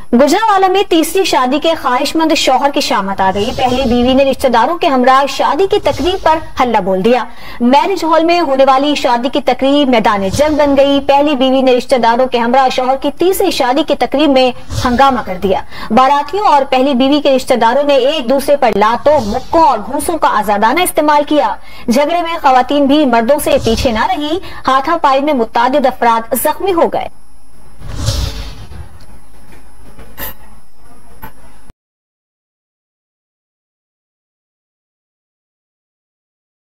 गुजरांवाला में तीसरी शादी के ख्वाहिशमंद शौहर की शामत आ गई। पहली बीवी ने रिश्तेदारों के हमरा शादी की तकरीब पर हल्ला बोल दिया। मैरिज हॉल में होने वाली शादी की तकरीब मैदान जंग बन गई। पहली बीवी ने रिश्तेदारों के हमरा शौहर की तीसरी शादी की तकरीब में हंगामा कर दिया। बारातियों और पहली बीवी के रिश्तेदारों ने एक दूसरे पर लातों, मुक्कों और घूंसों का आजादाना इस्तेमाल किया। झगड़े में खवातीन भी मर्दों से पीछे न रही। हाथापाई में मुतादिद अफराद जख्मी हो गए।